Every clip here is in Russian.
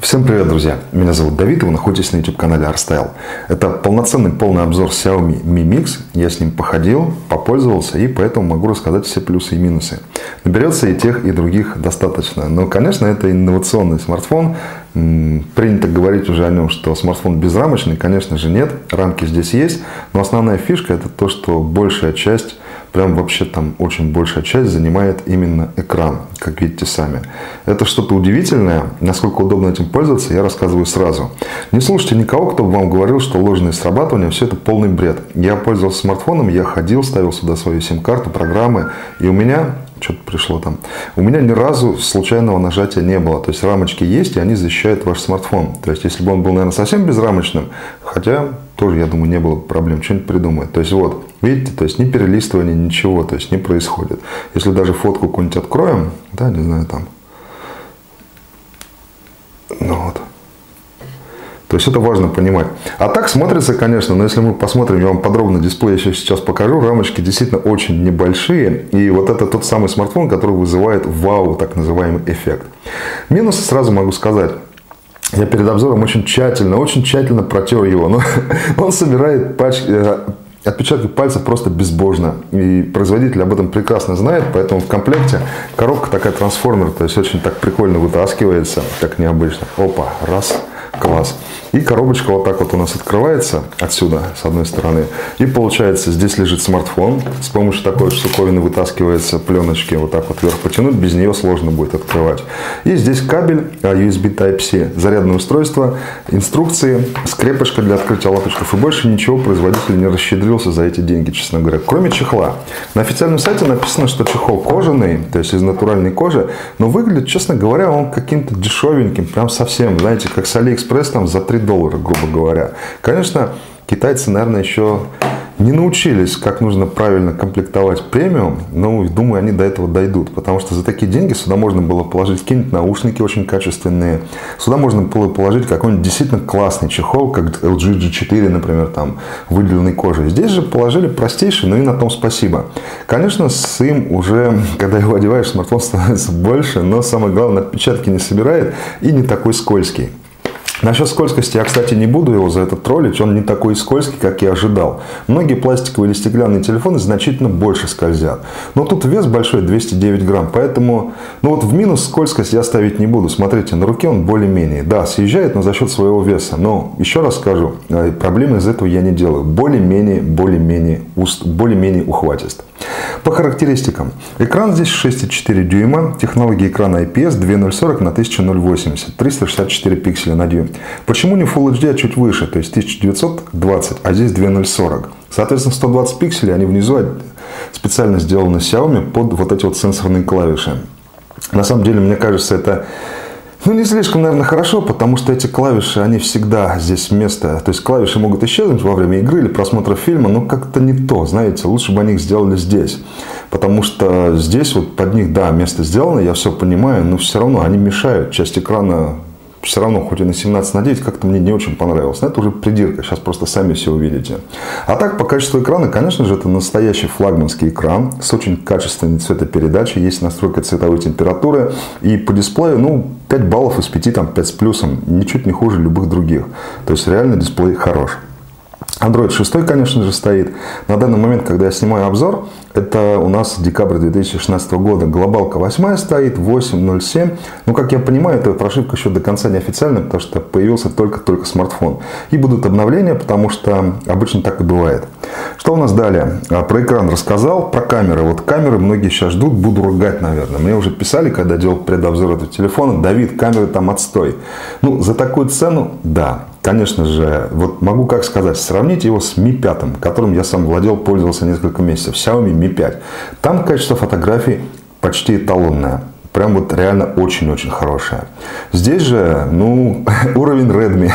Всем привет, друзья! Меня зовут Давид, и вы находитесь на YouTube-канале ArtStyle. Это полноценный полный обзор Xiaomi Mi Mix. Я с ним походил, попользовался, и поэтому могу рассказать все плюсы и минусы. Наберется и тех, и других достаточно. Но, конечно, это инновационный смартфон. Принято говорить уже о нем, что смартфон безрамочный. Конечно же, нет. Рамки здесь есть. Но основная фишка — это то, что большая часть, прям вообще там очень большая часть занимает именно экран, как видите сами. Это что-то удивительное. Насколько удобно этим пользоваться, я рассказываю сразу. Не слушайте никого, кто бы вам говорил, что ложные срабатывания — все это полный бред. Я пользовался смартфоном, я ходил, ставил сюда свою сим-карту, программы, и у меня... Что-то пришло там. У меня ни разу случайного нажатия не было. То есть рамочки есть, и они защищают ваш смартфон. То есть, если бы он был, наверное, совсем безрамочным, хотя тоже, я думаю, не было бы проблем, что-нибудь придумать. То есть, вот, видите, то есть ни перелистывания, ничего, то есть не происходит. Если даже фотку какую-нибудь откроем, да, не знаю, там. Ну вот. То есть это важно понимать. А так смотрится, конечно, но если мы посмотрим, я вам подробно дисплей еще сейчас покажу, рамочки действительно очень небольшие. И вот это тот самый смартфон, который вызывает вау, так называемый эффект. Минусы сразу могу сказать. Я перед обзором очень тщательно протер его. Но он собирает отпечатки пальцев просто безбожно. И производитель об этом прекрасно знает, поэтому в комплекте коробка такая трансформер, то есть очень так прикольно вытаскивается, как необычно. Опа, раз. Класс. И коробочка вот так вот у нас открывается отсюда, с одной стороны. И получается, здесь лежит смартфон. С помощью такой штуковины вытаскивается пленочки. Вот так вот вверх потянуть. Без нее сложно будет открывать. И здесь кабель USB Type-C. Зарядное устройство, инструкции, скрепочка для открытия лапочков. И больше ничего производитель не расщедрился за эти деньги, честно говоря. Кроме чехла. На официальном сайте написано, что чехол кожаный, то есть из натуральной кожи. Но выглядит, честно говоря, он каким-то дешевеньким. Прям совсем, знаете, как с AliExpress там за $3, грубо говоря. Конечно, китайцы, наверное, еще не научились, как нужно правильно комплектовать премиум. Но, думаю, они до этого дойдут. Потому что за такие деньги сюда можно было положить какие-нибудь наушники очень качественные. Сюда можно было положить какой-нибудь действительно классный чехол, как LG G4, например, там, выделенной кожей. Здесь же положили простейший, но и на том спасибо. Конечно, с им уже, когда его одеваешь, смартфон становится больше, но самое главное, отпечатки не собирает и не такой скользкий. Насчет скользкости я, кстати, не буду его за это троллить, он не такой скользкий, как я ожидал. Многие пластиковые или стеклянные телефоны значительно больше скользят. Но тут вес большой, 209 грамм, поэтому, ну вот в минус скользкость я ставить не буду. Смотрите, на руке он более-менее, да, съезжает, но за счет своего веса. Но, еще раз скажу, проблемы из этого я не делаю. Более-менее ухватист. По характеристикам. Экран здесь 6,4 дюйма, технология экрана IPS 2040 на 1080, 364 пикселя на дюйм. Почему не Full HD, а чуть выше, то есть 1920, а здесь 2040? Соответственно, 120 пикселей, они внизу специально сделаны Xiaomi под вот эти вот сенсорные клавиши. На самом деле, мне кажется, это... Ну, не слишком, наверное, хорошо, потому что эти клавиши, они всегда здесь вместо... То есть, клавиши могут исчезнуть во время игры или просмотра фильма, но как-то не то, знаете. Лучше бы они их сделали здесь. Потому что здесь вот под них, да, место сделано, я все понимаю, но все равно они мешают. Часть экрана все равно, хоть и на 17:9, как-то мне не очень понравилось. Но это уже придирка, сейчас просто сами все увидите. А так, по качеству экрана, конечно же, это настоящий флагманский экран с очень качественной цветопередачей. Есть настройка цветовой температуры. И по дисплею, ну, 5 баллов из 5, там 5 с плюсом. Ничуть не хуже любых других. То есть, реально дисплей хорош. Android 6, конечно же, стоит. На данный момент, когда я снимаю обзор, это у нас декабрь 2016 года. Глобалка 8 стоит, 8.07. Ну, как я понимаю, эта прошивка еще до конца не официальная, потому что появился только смартфон. И будут обновления, потому что обычно так и бывает. Что у нас далее? Про экран рассказал, про камеры. Вот камеры многие сейчас ждут, буду ругать, наверное. Мне уже писали, когда делал предобзор этого телефона: Давид, камеры там отстой. Ну, за такую цену, да. Конечно же, вот могу как сказать, сравните его с Mi 5, которым я сам владел, пользовался несколько месяцев. Xiaomi Mi 5. Там качество фотографий почти эталонное. Прям вот реально очень-очень хорошее. Здесь же, ну, уровень Redmi.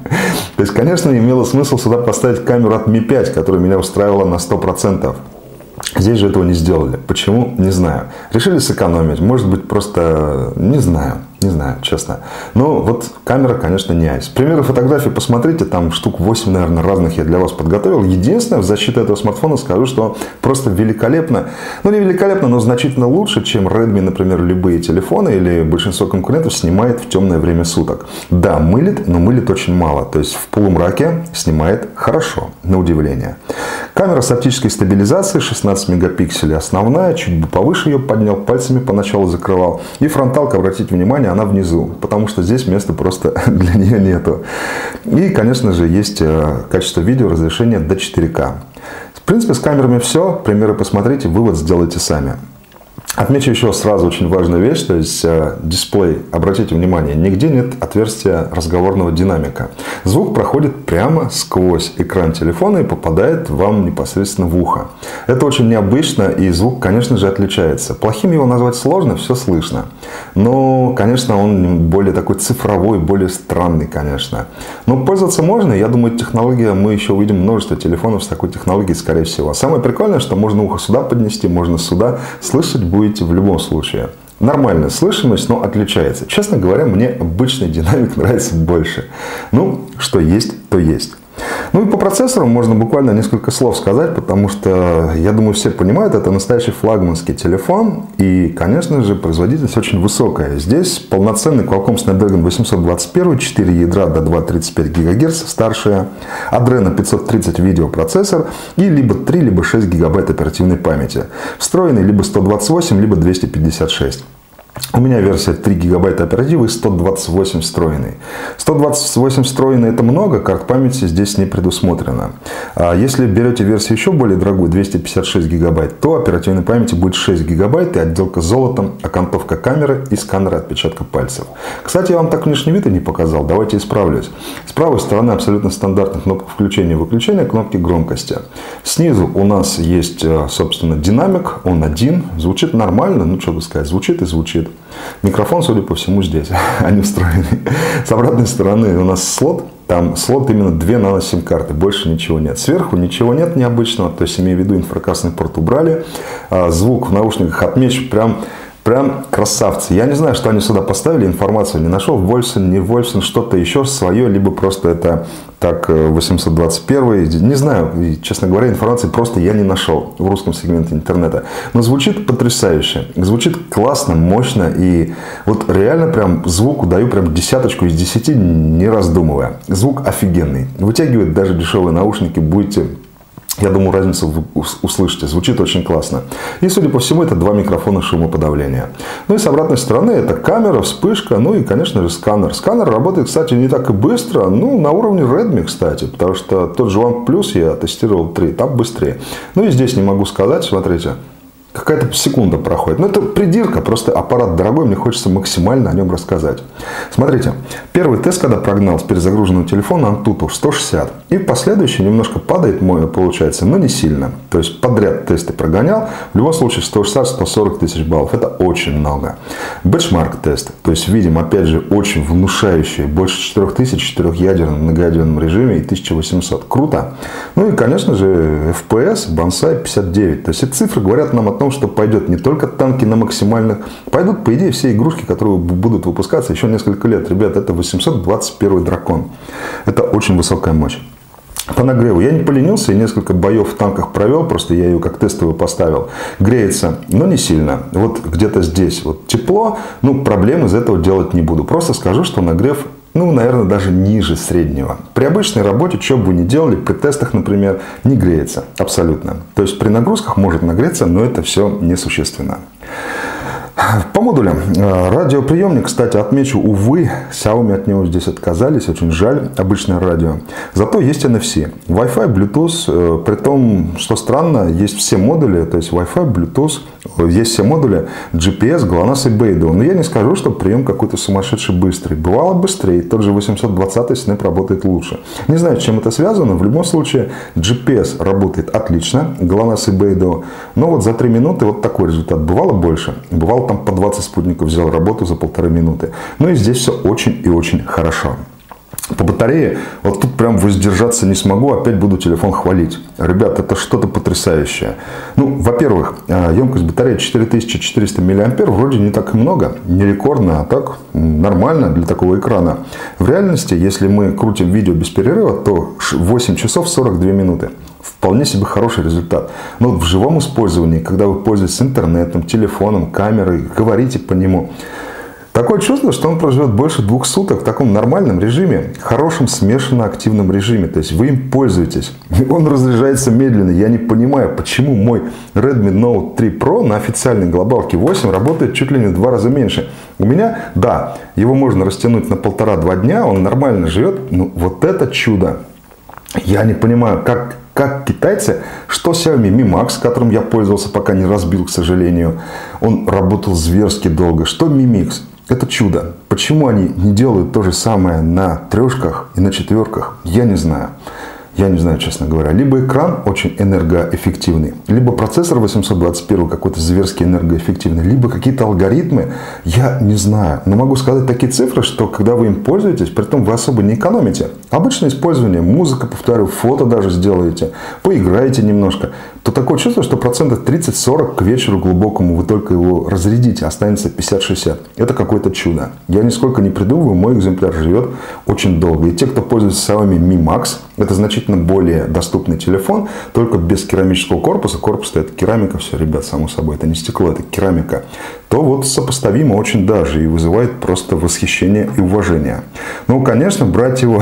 То есть, конечно, имело смысл сюда поставить камеру от Mi 5, которая меня устраивала на 100%. Здесь же этого не сделали. Почему? Не знаю. Решили сэкономить. Может быть, просто не знаю. Не знаю, честно. Но вот камера, конечно, не айс. Примеры фотографий посмотрите, там штук 8, наверное, разных я для вас подготовил. Единственное, в защиту этого смартфона скажу, что просто великолепно, ну не великолепно, но значительно лучше, чем Redmi, например, любые телефоны или большинство конкурентов снимает в темное время суток. Да, мылит, но мылит очень мало. То есть в полумраке снимает хорошо, на удивление. Камера с оптической стабилизацией, 16 мегапикселей основная, чуть бы повыше ее поднял, пальцами поначалу закрывал. И фронталка, обратите внимание, она внизу, потому что здесь места просто для нее нету. И, конечно же, есть качество видео, разрешение до 4К. В принципе, с камерами все. Примеры посмотрите, вывод сделайте сами. Отмечу еще сразу очень важную вещь, то есть дисплей, обратите внимание, нигде нет отверстия разговорного динамика. Звук проходит прямо сквозь экран телефона и попадает вам непосредственно в ухо. Это очень необычно, и звук, конечно же, отличается. Плохим его назвать сложно, все слышно. Но, конечно, он более такой цифровой, более странный, конечно. Но пользоваться можно, я думаю, технология, мы еще увидим множество телефонов с такой технологией, скорее всего. Самое прикольное, что можно ухо сюда поднести, можно сюда, слышать будете в любом случае. Нормальная слышимость, но отличается. Честно говоря, мне обычный динамик нравится больше. Ну, что есть, то есть. Ну и по процессору можно буквально несколько слов сказать, потому что, я думаю, все понимают, это настоящий флагманский телефон. И, конечно же, производительность очень высокая. Здесь полноценный Qualcomm Snapdragon 821, 4 ядра до 2,35 ГГц, старшая, Adreno 530 видеопроцессор и либо 3, либо 6 гигабайт оперативной памяти. Встроенный либо 128, либо 256. У меня версия 3 гигабайта оперативы и 128 встроенный. 128 встроенный это много, карт памяти здесь не предусмотрено. А если берете версию еще более дорогую, 256 гигабайт, то оперативной памяти будет 6 гигабайт и отделка золотом, окантовка камеры и сканеры отпечатка пальцев. Кстати, я вам так внешний вид и не показал, давайте исправлюсь. С правой стороны абсолютно стандартная кнопка включения и выключения, кнопки громкости. Снизу у нас есть, собственно, динамик, он один, звучит нормально, ну что бы сказать, звучит и звучит. Микрофон, судя по всему, здесь, а не встроенный. С обратной стороны у нас слот. Там слот именно 2 нано-сим-карты, больше ничего нет. Сверху ничего нет необычного, то есть, имею в виду, инфракрасный порт убрали. Звук в наушниках отмечу, прям красавцы. Я не знаю, что они сюда поставили, информацию не нашел. Вольфсон, не Вольфсон, что-то еще свое, либо просто это так 821. Не знаю, и, честно говоря, информации просто я не нашел в русском сегменте интернета. Но звучит потрясающе. Звучит классно, мощно. И вот реально прям звуку даю прям 10 из 10, не раздумывая. Звук офигенный. Вытягивает даже дешевые наушники, будете... Я думаю, разницу вы услышите. Звучит очень классно. И, судя по всему, это 2 микрофона шумоподавления. Ну и с обратной стороны это камера, вспышка, ну и, конечно же, сканер. Сканер работает, кстати, не так и быстро. Ну, на уровне Redmi, кстати. Потому что тот же OnePlus я тестировал 3, там быстрее. Ну и здесь не могу сказать, смотрите. Какая-то секунда проходит. Но это придирка, просто аппарат дорогой, мне хочется максимально о нем рассказать. Смотрите, первый тест, когда прогнал с перезагруженного телефона Antutu 160. И последующий немножко падает мой, получается, но не сильно. То есть подряд тесты прогонял. В любом случае 160-140 тысяч баллов. Это очень много. Benchmark тест. То есть видим, опять же, очень внушающие. Больше 4000 в 4-ядерном многоядерном режиме и 1800. Круто. Ну и, конечно же, FPS Bonsai 59. То есть эти цифры говорят нам о том, что пойдет не только танки на максимальных, пойдут, по идее, все игрушки, которые будут выпускаться еще несколько лет. Ребят, это 821 дракон. Это очень высокая мощь. По нагреву я не поленился и несколько боев в танках провел, просто я ее как тестовую поставил. Греется, но не сильно. Вот где-то здесь вот тепло, ну проблем из этого делать не буду. Просто скажу, что нагрев, ну, наверное, даже ниже среднего. При обычной работе, что бы вы ни делали, при тестах, например, не греется абсолютно. То есть при нагрузках может нагреться, но это все несущественно. По модулям. Радиоприемник, кстати, отмечу, увы, Xiaomi от него здесь отказались, очень жаль, обычное радио. Зато есть NFC. Wi-Fi, Bluetooth, при том, что странно, есть все модули, то есть Wi-Fi, Bluetooth, есть все модули GPS, GLONASS и Beidou. Но я не скажу, что прием какой-то сумасшедший быстрый. Бывало быстрее, тот же 820 Snap работает лучше. Не знаю, с чем это связано, в любом случае GPS работает отлично, GLONASS и Beidou. Но вот за 3 минуты вот такой результат. Бывало больше, бывало там по 20 спутников взял работу за 1,5 минуты. Ну и здесь все очень и очень хорошо. По батарее, вот тут прям воздержаться не смогу, опять буду телефон хвалить. Ребят, это что-то потрясающее. Ну, во-первых, емкость батареи 4400 мА, вроде не так и много, не рекордно, а так нормально для такого экрана. В реальности, если мы крутим видео без перерыва, то 8 часов 42 минуты. Вполне себе хороший результат. Но вот в живом использовании, когда вы пользуетесь интернетом, телефоном, камерой, говорите по нему, такое чувство, что он проживет больше 2 суток в таком нормальном режиме, хорошем смешанно-активном режиме. То есть вы им пользуетесь. Он разряжается медленно. Я не понимаю, почему мой Redmi Note 3 Pro на официальной глобалке 8 работает чуть ли не в 2 раза меньше. У меня, да, его можно растянуть на 1,5-2 дня, он нормально живет. Но вот это чудо. Я не понимаю, как китайцы, что Xiaomi Mi Max, которым я пользовался, пока не разбил, к сожалению, он работал зверски долго, что Mi Mix. Это чудо. Почему они не делают то же самое на 3-ках и на 4-ках, я не знаю. Я не знаю, честно говоря. Либо экран очень энергоэффективный, либо процессор 821 какой-то зверски энергоэффективный, либо какие-то алгоритмы, я не знаю. Но могу сказать такие цифры, что когда вы им пользуетесь, при этом вы особо не экономите. Обычное использование, музыка, повторю, фото даже сделаете, поиграете немножко, то такое чувство, что процентов 30-40 к вечеру глубокому вы только его разрядите, останется 50-60. Это какое-то чудо. Я нисколько не придумываю, мой экземпляр живет очень долго. И те, кто пользуется Xiaomi Mi Max, это значительно более доступный телефон, только без керамического корпуса. Корпус-то это керамика, все, ребят, само собой, это не стекло, это керамика. То вот сопоставимо очень даже и вызывает просто восхищение и уважение. Ну, конечно, брать его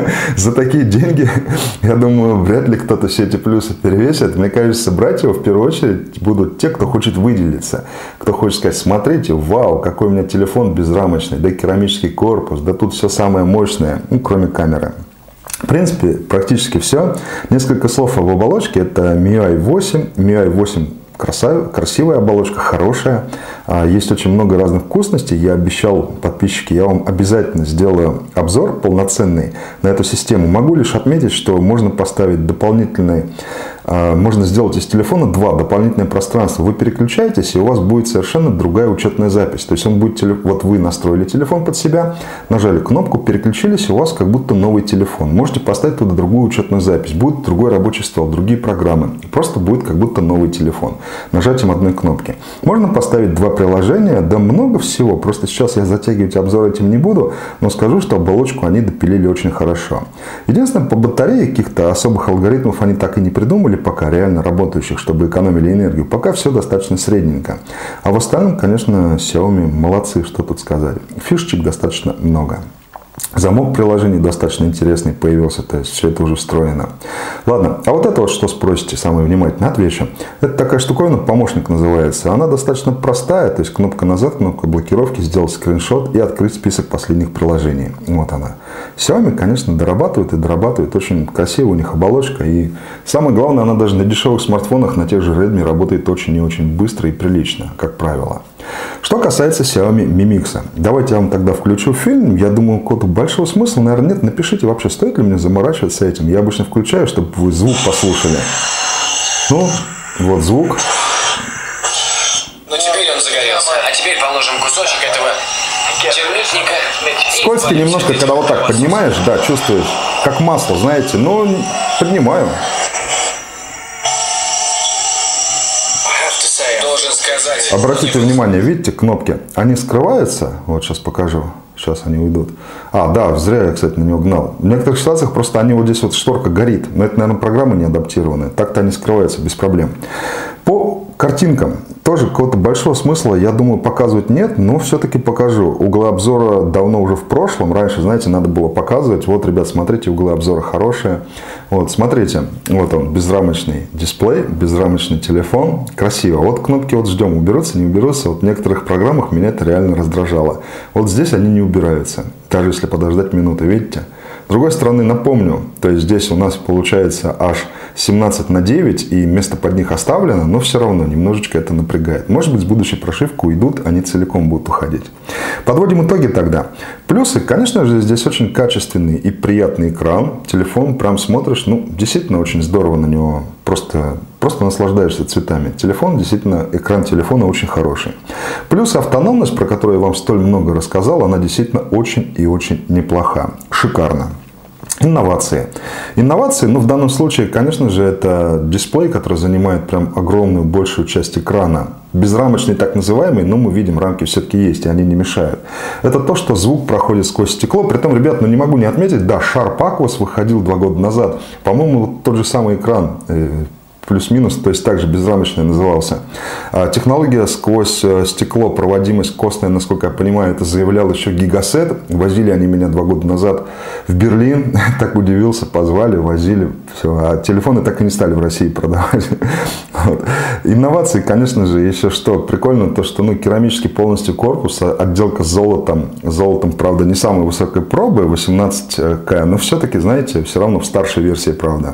за такие деньги, я думаю, вряд ли кто-то все эти плюсы перевесит. Мне кажется, брать его в первую очередь будут те, кто хочет выделиться. Кто хочет сказать, смотрите, вау, какой у меня телефон безрамочный, да керамический корпус, да тут все самое мощное, ну, кроме камеры. В принципе, практически все. Несколько слов об оболочке. Это MIUI 8. MIUI 8 красивая оболочка, хорошая. Есть очень много разных вкусностей. Я обещал, подписчики, я вам обязательно сделаю обзор полноценный на эту систему. Могу лишь отметить, что можно поставить дополнительный, можно сделать из телефона 2 дополнительное пространства. Вы переключаетесь, и у вас будет совершенно другая учетная запись. То есть он будет, вот вы настроили телефон под себя, нажали кнопку, переключились, и у вас как будто новый телефон. Можете поставить туда другую учетную запись. Будет другой рабочий стол, другие программы. Просто будет как будто новый телефон. Нажатием одной кнопки. Можно поставить 2 приложения, да много всего. Просто сейчас я затягивать обзор этим не буду, но скажу, что оболочку они допилили очень хорошо. Единственное, по батарее каких-то особых алгоритмов они так и не придумали пока, реально работающих, чтобы экономили энергию. Пока все достаточно средненько. А в остальном, конечно, Xiaomi молодцы, что тут сказать. Фишечек достаточно много. Замок приложений достаточно интересный появился, то есть все это уже встроено. Ладно, а вот это вот что спросите, самое внимательное, отвечу. Это такая штуковина, помощник называется. Она достаточно простая, то есть кнопка назад, кнопка блокировки, сделать скриншот и открыть список последних приложений. Вот она. Xiaomi, конечно, дорабатывает и дорабатывает. Очень красивая у них оболочка. И самое главное, она даже на дешевых смартфонах, на тех же Redmi, работает очень и очень быстро и прилично, как правило. Что касается Xiaomi Mi Mix. Давайте я вам тогда включу фильм. Я думаю, какого-то большого смысла, наверное, нет. Напишите вообще, стоит ли мне заморачиваться этим. Я обычно включаю, чтобы вы звук послушали. Ну, вот звук. Ну, теперь он загорелся. А теперь положим кусочек этого термитника. Скользкий немножко, когда вот так поднимаешь, да, чувствуешь, как масло, знаете. Но поднимаю. Должен сказать. Обратите внимание, видите кнопки? Они скрываются. Вот сейчас покажу. Сейчас они уйдут. А, да, зря я, кстати, на него гнал. В некоторых ситуациях просто они вот здесь вот шторка горит. Но это, наверное, программа не адаптированная. Так-то они скрываются без проблем. По картинкам тоже какого-то большого смысла, я думаю, показывать нет, но все-таки покажу. Углы обзора давно уже в прошлом. Раньше, знаете, надо было показывать. Вот, ребят, смотрите, углы обзора хорошие. Вот, смотрите, вот он, безрамочный дисплей, безрамочный телефон. Красиво. Вот кнопки вот ждем, уберутся, не уберутся. Вот в некоторых программах меня это реально раздражало. Вот здесь они не убираются, даже если подождать минуты, видите? С другой стороны, напомню, то есть здесь у нас получается аж 17:9 и место под них оставлено, но все равно немножечко это напрягает. Может быть, с будущей прошивкой уйдут, они целиком будут уходить. Подводим итоги тогда. Плюсы, конечно же, здесь очень качественный и приятный экран. Телефон прям смотришь, ну, действительно очень здорово на него. Просто наслаждаешься цветами. Телефон, действительно, экран телефона очень хороший. Плюс автономность, про которую я вам столь много рассказал, она действительно очень и очень неплоха. Шикарно. Инновации. Инновации, ну, в данном случае, конечно же, это дисплей, который занимает прям огромную, большую часть экрана. Безрамочный так называемый, но мы видим, рамки все-таки есть, и они не мешают. Это то, что звук проходит сквозь стекло. Притом, ребят, ну не могу не отметить, да, Sharp Aquos выходил 2 года назад. По-моему, тот же самый экран, плюс-минус, то есть также безрамочный назывался. Технология сквозь стекло, проводимость костная, насколько я понимаю, это заявлял еще Гигасет. Возили они меня 2 года назад в Берлин. Так удивился, позвали, возили. Все. А телефоны так и не стали в России продавать. Вот. Инновации, конечно же, еще что прикольно, то что керамический полностью корпус, отделка золотом. Золотом, правда, не самой высокой пробы, 18К, но все-таки, знаете, все равно в старшей версии, правда.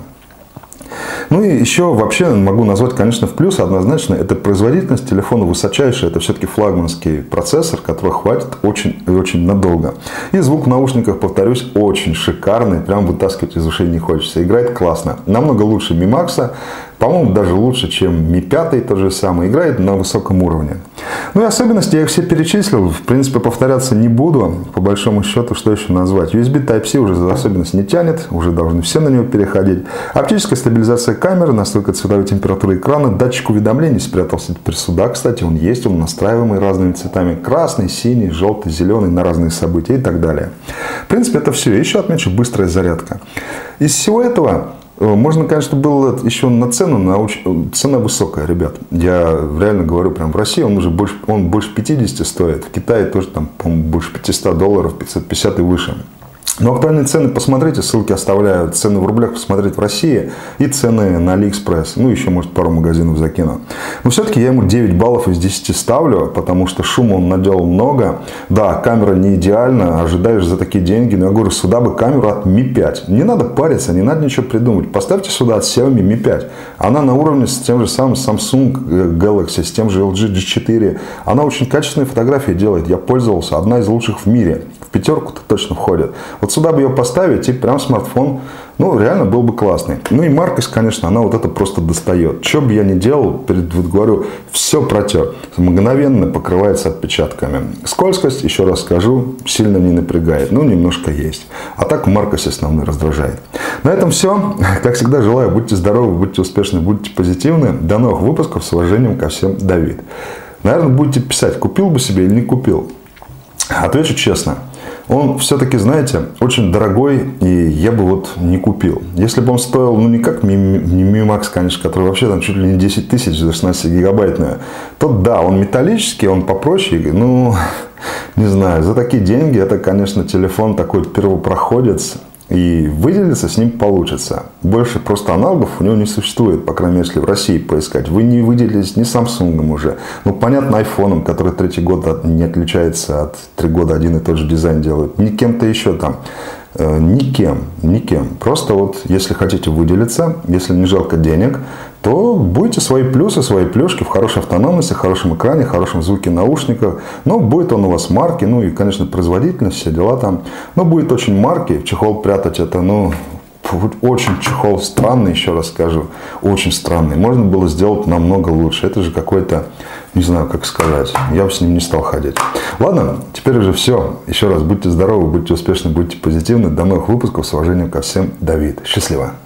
Ну и еще вообще могу назвать, конечно, в плюс однозначно, это производительность телефона высочайшая, это все-таки флагманский процессор, который хватит очень и очень надолго. И звук в наушниках, повторюсь, очень шикарный, прям вытаскивать из ушей не хочется. Играет классно, намного лучше Mi Max, по-моему, даже лучше, чем Mi 5, тот же самый, играет на высоком уровне. Ну и особенности я их все перечислил, в принципе, повторяться не буду, по большому счету, что еще назвать. USB Type-C уже за особенность не тянет, уже должны все на него переходить. Оптическая стабилизация камеры, настройка цветовой температуры экрана, датчик уведомлений спрятался теперь сюда, кстати, он есть, он настраиваемый разными цветами, красный, синий, желтый, зеленый, на разные события и так далее. В принципе, это все. Еще отмечу быстрая зарядка. Из всего этого можно, конечно, было еще на цену, цена высокая, ребят. Я реально говорю, прям в России он уже больше 50 стоит. В Китае тоже там, по-моему, больше $500, 550 и выше. Но актуальные цены посмотрите, ссылки оставляю, цены в рублях посмотреть в России и цены на AliExpress. Ну, еще, может, пару магазинов закину. Но все-таки я ему 9 баллов из 10 ставлю, потому что шума он наделал много. Да, камера не идеальна, ожидаешь за такие деньги. Но я говорю, сюда бы камеру от Mi 5. Не надо париться, не надо ничего придумать. Поставьте сюда от Xiaomi Mi 5. Она на уровне с тем же самым Samsung Galaxy, с тем же LG G4. Она очень качественные фотографии делает. Я пользовался, одна из лучших в мире. В пятерку-то точно входит. Вот сюда бы ее поставить, и прям смартфон, ну, реально был бы классный. Ну, и маркость, конечно, она вот это просто достает. Что бы я ни делал, вот говорю, все протер. Мгновенно покрывается отпечатками. Скользкость, еще раз скажу, сильно не напрягает. Ну, немножко есть. А так маркость основной раздражает. На этом все. Как всегда, желаю, будьте здоровы, будьте успешны, будьте позитивны. До новых выпусков. С уважением ко всем, Давид. Наверное, будете писать, купил бы себе или не купил. Отвечу честно. Он все-таки, знаете, очень дорогой, и я бы вот не купил. Если бы он стоил, ну, не как Mi Max, конечно, который вообще там чуть ли не 10 тысяч за 16 гигабайтная, то да, он металлический, он попроще, ну, не знаю, за такие деньги это, конечно, телефон такой первопроходец, и выделиться с ним получится. Больше просто аналогов у него не существует, по крайней мере, если в России поискать. Вы не выделились ни Samsung уже. Ну, понятно, айфоном, который 3-й год не отличается от 3 года один и тот же дизайн делают. Ни кем-то еще там. Никем. Просто вот, если хотите выделиться, если не жалко денег, то будете свои плюсы, свои плюшки в хорошей автономности, хорошем экране, хорошем звуке наушников. Но будет он у вас марки, ну и, конечно, производительность, все дела там. Но будет очень марки, в чехол прятать это, ну, очень чехол странный, еще раз скажу, очень странный. Можно было сделать намного лучше. Это же какой-то, не знаю, как сказать, я бы с ним не стал ходить. Ладно, теперь уже все. Еще раз, будьте здоровы, будьте успешны, будьте позитивны. До новых выпусков. С уважением ко всем, Давид. Счастливо.